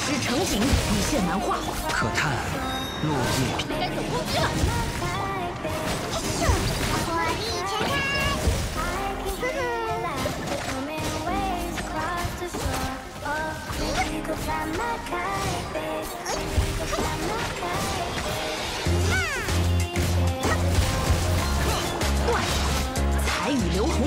师成景，羽线难画。 可叹落叶。 该走攻击了。 火力全开。 断，彩羽流红。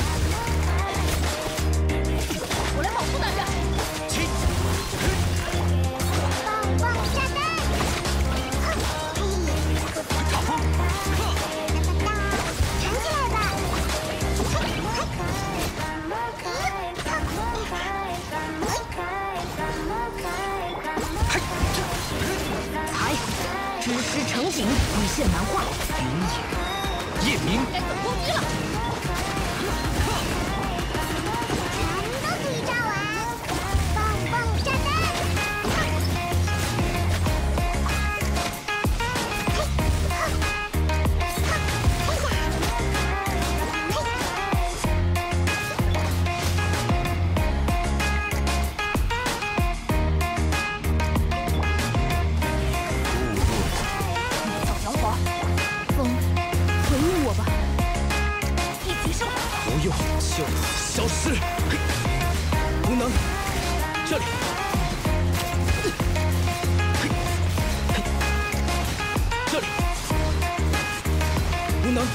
我来保护大家。 棒棒炸弹。 大风。 弹起来吧。 才，知师成景，羽线难画。 云野，夜明。 该走攻击了。 全都可以炸完。棒棒炸弹。 造阳华，风，回应我吧。一提升。 不用就消失。无能，这里。这里。无能。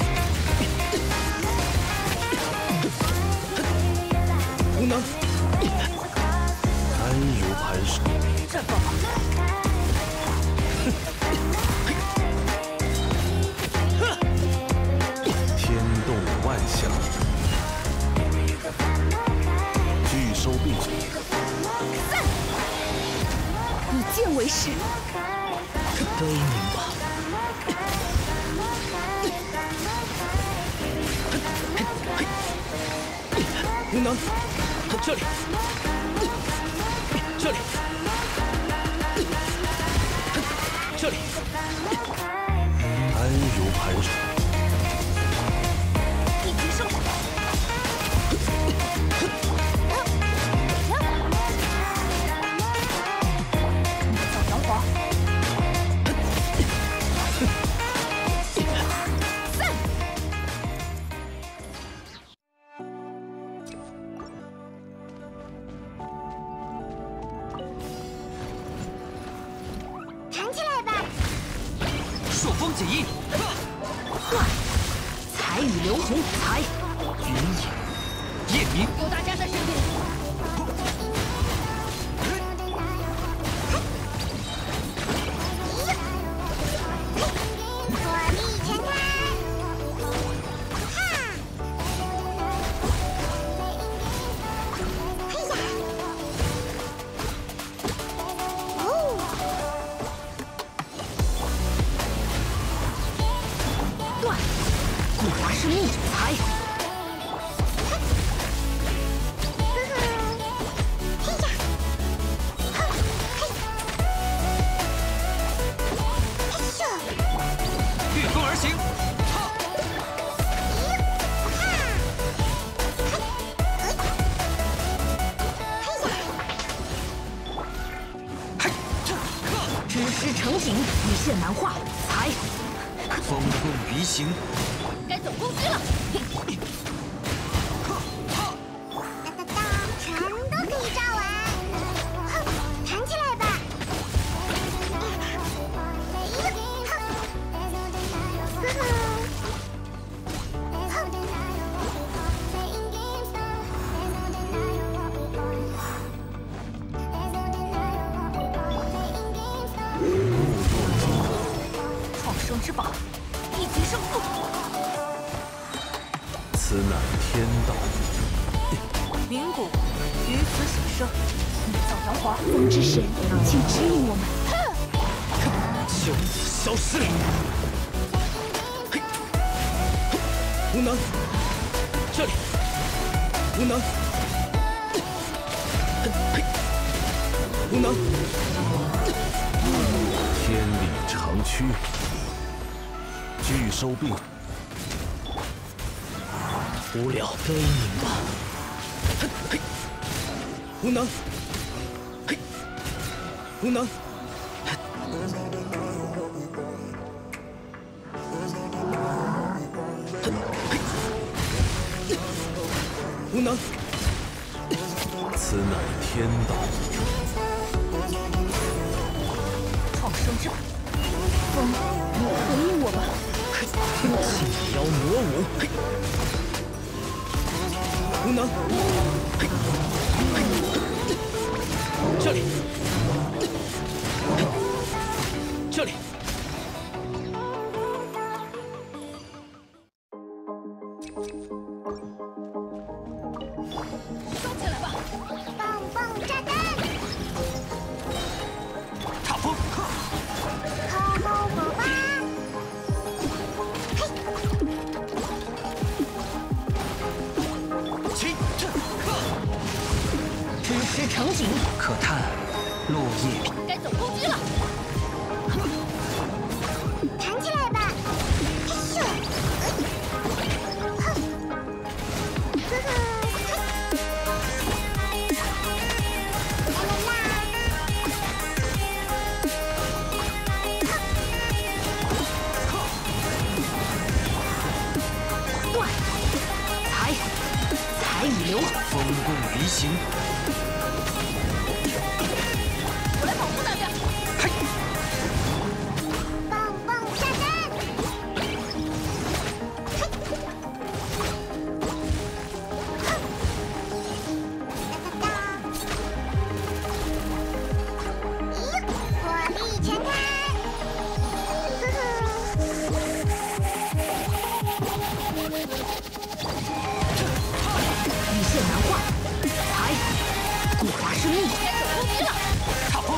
无能。安如磐石。 绽放吧。 天动万象。拒收并。 以剑为誓。 悲鸣吧。无能，这里，这里，这里，安如磐石。 一提升。造阳华。散。 弹起来吧。 朔风锦翼。 断，彩羽流红。彩， 云野，夜明。 有大家在身边。 火力全开。哈！嘿呀！哦！ 断，果然是木材。 御风而行。 知师成景，羽线难画。才， 风动鱼行。 该走攻击了。 全都可以炸完。弹起来吧。 创生之法，一提升。 此乃天道。 灵骨于此显生。造阳华，风之神，请指引我们。 就此消失。嘿，无能，这里，无能，嘿，无能。天理长驱，拒收并。无聊，悲鸣吧。嘿，无能。嘿， 无能。无能。 此乃天道。 创生之苦。风，你回应我吧。 信妖魔舞。无能。这里。这里。 收起来吧。 棒棒炸弹， 踏风。 好好火吧！ 起。 支持成景， 可叹落叶。 该走攻击了。 弹起来吧！嘿咻！哼！呵呵！啦啦啦！ 断！财已流。 风共离形。 我来保护大家。 棒棒炸弹！哒哒哒！咦，火力全开！呵呵！ 羽线难画。财，固达生意。该走攻击了。 踏风。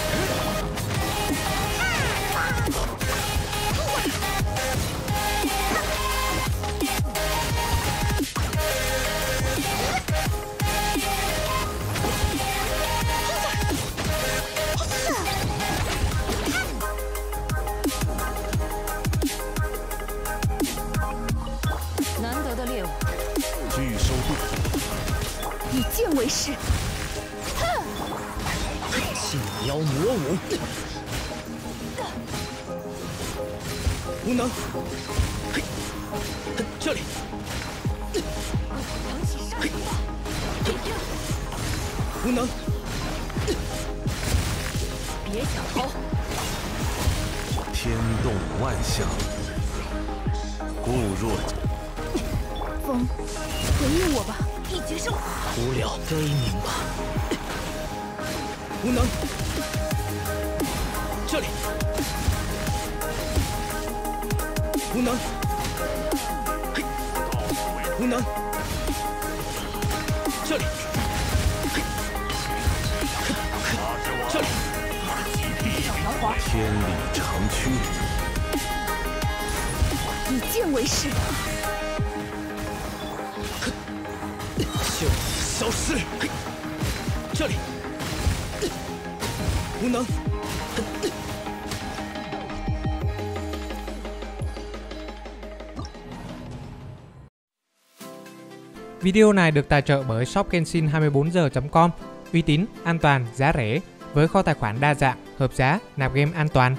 难得的猎物， 拒收度。 以剑为誓。 信妖魔舞。无能。嘿，这里。 扬起杀气吧。 无能。 别想逃。 天动万象，固若。 风，回应我吧。一决胜。 无了悲鸣吧。 无能。这里。无能。嘿，无能。这里。嘿，这里。 阳华， 天理长驱， 以剑为誓。 就消失。嘿，这里。无能。 Video này được tài trợ bởi shop Kenshin24h.com, uy tín, an toàn, giá rẻ, với kho tài khoản đa dạng, hợp giá, nạp game an toàn.